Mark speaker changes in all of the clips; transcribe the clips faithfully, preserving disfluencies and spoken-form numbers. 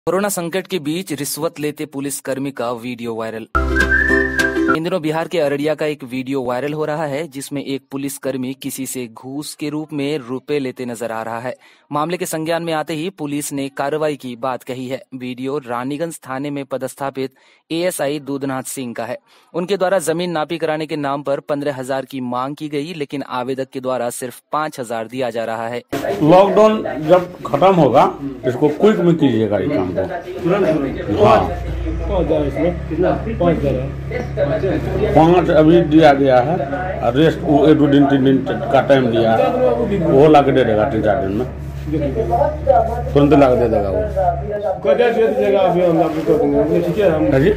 Speaker 1: Corona संकट के बीच रिश्वत लेते पुलिसकर्मी का वीडियो वायरल। इन दिनों बिहार के अररिया का एक वीडियो वायरल हो रहा है जिसमें एक पुलिसकर्मी किसी से घूस के रूप में रुपए लेते नजर आ रहा है। मामले के संज्ञान में आते ही पुलिस ने कार्रवाई की बात कही है। वीडियो रानीगंज थाने में पदस्थापित एएसआई दूधनाथ सिंह का है। उनके द्वारा जमीन नापी कराने के नाम पर पंद्रह हजार की मांग की गई, लेकिन आवेदक के द्वारा सिर्फ पाँच हजार दिया जा रहा है।
Speaker 2: लॉकडाउन जब खत्म होगा इसको क्विक में कीजिएगा ये काम को। हाँ, पाँच अभी दिया गया है, रेस्ट एक दो दिन तीन दिन का टाइम दिया है, वो ला के दे देगा तीन चार दिन में, तुरंत ला के दे देगा वो। जी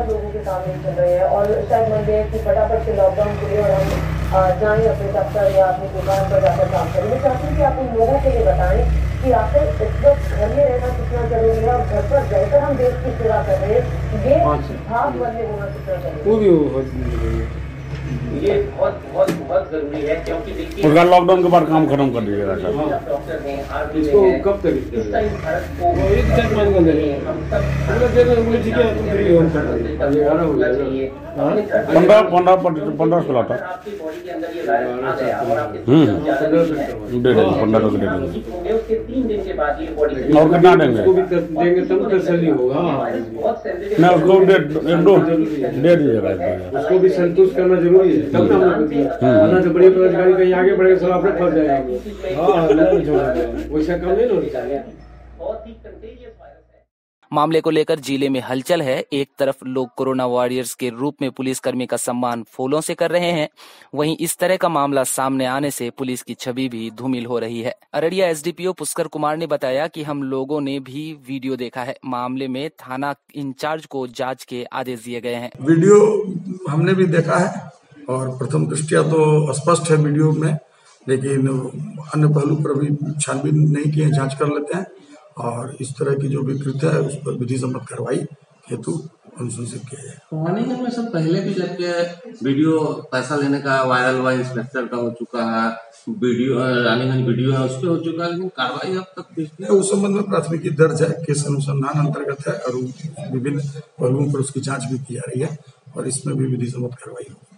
Speaker 3: जाएं अपने दफ्तर या अपनी दुकान पर जाकर काम करें। मैं चाहती हूँ कि आप उन लोगों के लिए बताएं कि आखिर इस वक्त घर में रहना कितना जरूरी है और घर पर रहकर हम देश की सेवा कर रहे हैं, ये भाग बनने होना कितना जरूरी है। ये बहुत बहुत बहुत जरूरी है, क्योंकि देखिए
Speaker 2: उसका लॉकडाउन के बाद काम खत्म कर दीजिएगा सर।
Speaker 3: डॉक्टर हैं, इसको कब तक इस टाइम भारत को एक तक मान कर रहे हैं हम सब
Speaker 2: पंद्रह पंद्रह पंद्रह सोलह तक
Speaker 3: आपकी बॉडी के अंदर ये वायरस आ गया और आपके
Speaker 2: दे देंगे, पंद्रह तक दे देंगे।
Speaker 3: उसके तीन दिन के बाद ये बॉडी
Speaker 2: और कितना देंगे?
Speaker 4: देंगे तब तसल्ली होगा।
Speaker 2: नहीं, उसको दे दे दीजिएगा,
Speaker 4: उसको भी संतुष्ट करना जरूरी है, तब ना हम तो बड़ी पदाधिकारी कहीं आगे बढ़ेगा सब आपने फंस जाएगा। हाँ, वैसा काम नहीं होना चाहिए।
Speaker 3: बहुत ही कंटेजियस वायरस है।
Speaker 1: मामले को लेकर जिले में हलचल है। एक तरफ लोग कोरोना वॉरियर्स के रूप में पुलिसकर्मी का सम्मान फूलों से कर रहे हैं, वहीं इस तरह का मामला सामने आने से पुलिस की छवि भी धूमिल हो रही है। अररिया एसडीपीओ पुष्कर कुमार ने बताया कि हम लोगों ने भी वीडियो देखा है। मामले में थाना इंचार्ज को जांच के आदेश दिए गए हैं।
Speaker 5: वीडियो हमने भी देखा है और प्रथम दृष्टिया तो स्पष्ट है वीडियो में, लेकिन अन्य पहलू पर भी छानबीन नहीं किए, जांच कर लेते हैं और इस तरह की जो भी कृत्य है उस पर विधि सम्मत कार्रवाई हेतु अनुशंसित किया जाए।
Speaker 6: रानीगंज में सब पहले भी जबकि वीडियो पैसा लेने का वायरल हुआ, इंस्पेक्टर का हो चुका है, वीडियो रानीगंज वीडियो है उस पर हो चुका है, लेकिन कार्रवाई अब तक
Speaker 5: नहीं, उस संबंध में प्राथमिकी दर्ज है, केस अनुसंधान अंतर्गत है और विभिन्न पहलुओं पर उसकी जांच भी की जा रही है और इसमें भी विधि सम्मत कार्रवाई होगी।